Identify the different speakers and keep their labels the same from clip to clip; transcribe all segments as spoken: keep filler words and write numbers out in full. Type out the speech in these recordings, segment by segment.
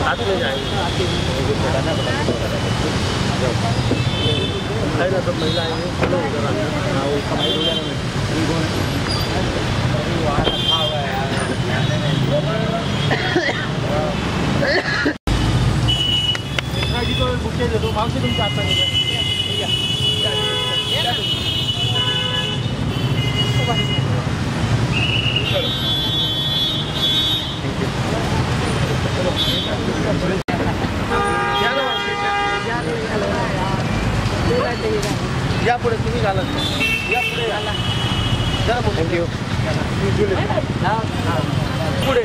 Speaker 1: साथ में जाएंगे है ना, सब महिला आएंगे, चलो उधर आना वो कमाई हो जाना वहाँ रखा हुआ है जी। तो बुके दे दो भाव से, तुम चाहता नहीं या पुढे तुम्ही घाला या पुढे घाला जरा थँक्यू पुढे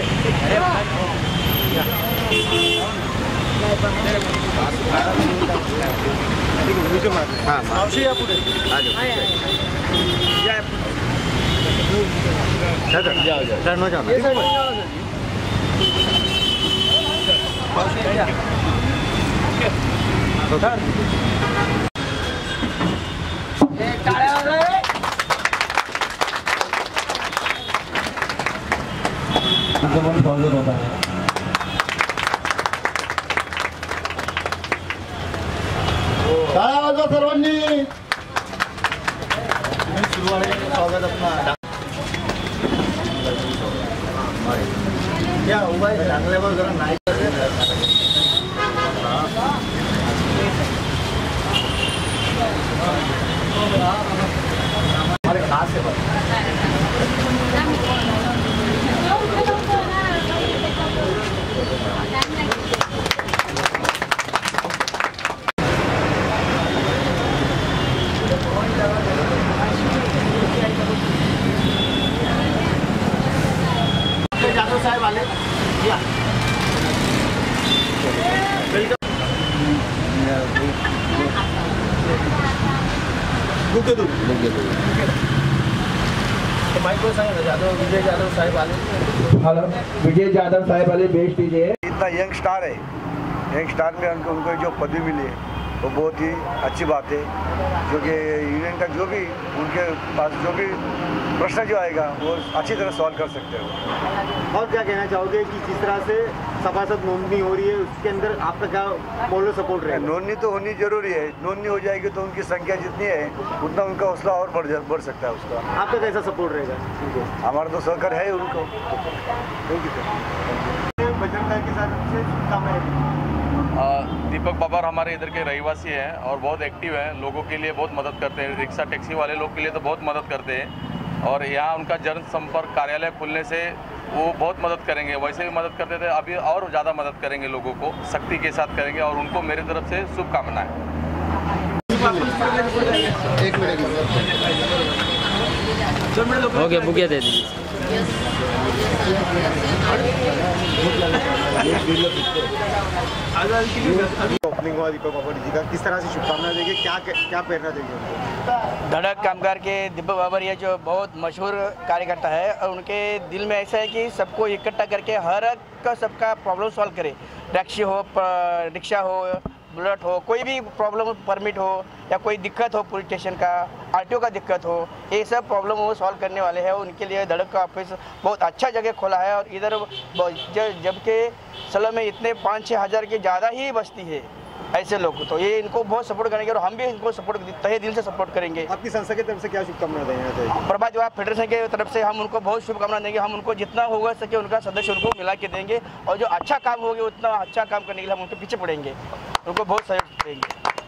Speaker 1: हाँ मावशी या पुढे जाओ जाओ टर्न हो जाओ होता है। सर्वांनी स्वागत अपना क्या हुआ है चांगल्यावर जरा नाही हमारे खास है साहब वाले या बुके दो बुके दो तो माइक को सांगा जादव विजय जादव साहब वाले हेलो विजय जादव साहब वाले बेस्ट डीजे इतना यंग स्टार है, यंग स्टार में उनको उनको जो पदवी मिली है वो तो बहुत ही अच्छी बात है, जो कि यूनियन का जो भी उनके पास जो भी प्रश्न जो आएगा वो अच्छी तरह सॉल्व कर सकते हो। और क्या कहना चाहोगे कि जिस तरह से सभासद नोंदनी हो रही है उसके अंदर आपका क्या मोरल सपोर्ट रहेगा? नोंदनी तो होनी जरूरी है, नोंदनी हो जाएगी तो उनकी संख्या जितनी है उतना उनका हौसला और बढ़ बढ़ सकता है उसका। आपका कैसा सपोर्ट रहेगा? हमारा तो सहकार है उनको। Thank you sir. Bajrang Dal के साथ
Speaker 2: दीपक बाबर हमारे इधर के रहवासी हैं और बहुत एक्टिव हैं, लोगों के लिए बहुत मदद करते हैं, रिक्शा टैक्सी वाले लोग के लिए तो बहुत मदद करते हैं और यहाँ उनका जनसंपर्क कार्यालय खुलने से वो बहुत मदद करेंगे, वैसे भी मदद करते थे, अभी और ज़्यादा मदद करेंगे, लोगों को सख्ती के साथ करेंगे और उनको मेरी तरफ से शुभकामनाएं।
Speaker 3: हो गया बुके दे दीजिए।
Speaker 1: ओपनिंग हुआ दीपक बाबर जी का, किस तरह से शुभकामनाएं देंगे, क्या क्या प्रेरणा देंगे उनको?
Speaker 3: धड़क कामगार के दीपक बाबर ये जो बहुत मशहूर कार्यकर्ता है और उनके दिल में ऐसा है कि सबको इकट्ठा करके हर का सबका प्रॉब्लम सॉल्व करे, टैक्सी हो, रिक्शा हो, बुलेट हो, कोई भी प्रॉब्लम परमिट हो या कोई दिक्कत हो, पुलिस स्टेशन का आरटीओ का दिक्कत हो, ये सब प्रॉब्लम वो सॉल्व करने वाले हैं। उनके लिए धड़क का ऑफिस बहुत अच्छा जगह खोला है और इधर जबकि सला में इतने पाँच छः हज़ार की ज़्यादा ही बस्ती है ऐसे लोग, तो ये इनको बहुत सपोर्ट करेंगे और हम भी इनको सपोर्ट तहे दिल से सपोर्ट करेंगे।
Speaker 1: आपकी संस्था की तरफ से क्या शुभकामनाएं देना चाहिए?
Speaker 3: प्रभात युवा फेडरेशन के तरफ से हम उनको बहुत शुभकामनाएं देंगे, हम उनको जितना होगा सके उनका सदस्य उनको मिला के देंगे और जो अच्छा काम होगा उतना अच्छा काम करने के लिए हम उनके पीछे पड़ेंगे, उनको बहुत सहयोग देंगे।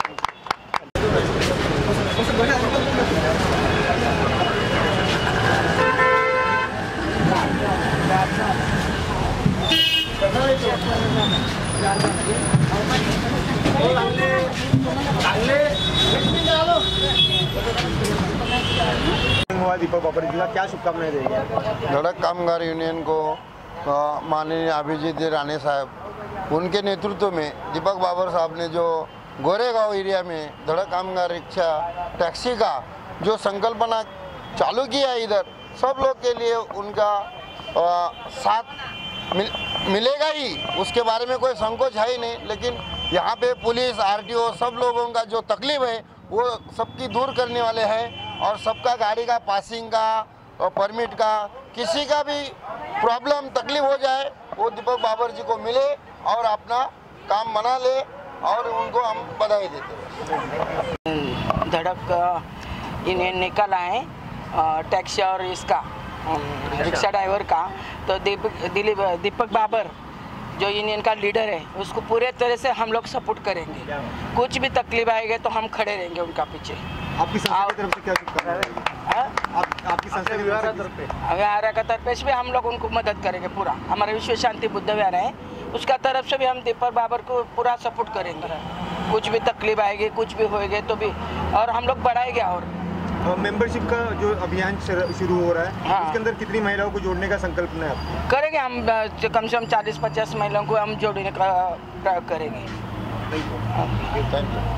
Speaker 1: दीपक बाबर जी का क्या शुभकामनाएं देंगे?
Speaker 4: धड़क कामगार यूनियन को माननीय अभिजीत राणे साहब, उनके नेतृत्व में दीपक बाबर साहब ने जो गोरेगांव एरिया में धड़क कामगार रिक्शा टैक्सी का जो संकल्पना चालू किया, इधर सब लोग के लिए उनका आ, साथ मिल, मिलेगा ही, उसके बारे में कोई संकोच है ही नहीं। लेकिन यहाँ पे पुलिस आरटीओ सब लोगों का जो तकलीफ है वो सबकी दूर करने वाले हैं और सबका गाड़ी का पासिंग का और परमिट का किसी का भी प्रॉब्लम तकलीफ हो जाए वो दीपक बाबर जी को मिले और अपना काम बना ले और उनको हम बधाई देते हैं।
Speaker 3: धड़क इन्हें निकाला है टैक्सी और इसका रिक्शा ड्राइवर का, तो दीपक दिलीप दीपक बाबर जो यूनियन का लीडर है उसको पूरे तरह से हम लोग सपोर्ट करेंगे। कुछ भी तकलीफ आएगी तो हम खड़े रहेंगे उनका पीछे।
Speaker 5: आपकी संस्था की तरफ से क्या शुभकामनाएं रहेंगी? आप आपकी संस्था की तरफ से
Speaker 3: विहारा का तरफ से भी हम लोग उनको मदद करेंगे पूरा। हमारे विश्व शांति बुद्ध विहार है उसका तरफ से भी हम दीपक बाबर को पूरा सपोर्ट करेंगे। कुछ भी तकलीफ आएगी कुछ भी होएगी तो भी, और हम लोग बढ़ाएंगे। और
Speaker 5: मेंबरशिप का जो अभियान शुरू हो रहा है,
Speaker 3: हाँ।
Speaker 5: उसके अंदर कितनी महिलाओं को जोड़ने का संकल्प है आपको?
Speaker 3: करेंगे हम, कम से कम चालीस पचास महिलाओं को हम जोड़ने का प्रयास करेंगे।
Speaker 4: Thank you.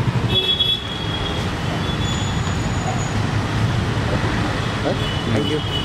Speaker 5: Thank you.